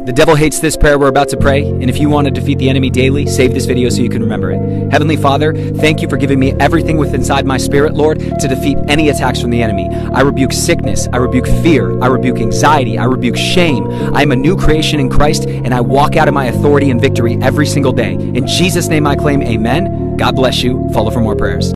The devil hates this prayer we're about to pray, and if you want to defeat the enemy daily, save this video so you can remember it. Heavenly Father, thank you for giving me everything within inside my spirit, Lord, to defeat any attacks from the enemy. I rebuke sickness, I rebuke fear, I rebuke anxiety, I rebuke shame. I am a new creation in Christ, and I walk out of my authority and victory every single day. In Jesus' name I claim, amen. God bless you. Follow for more prayers.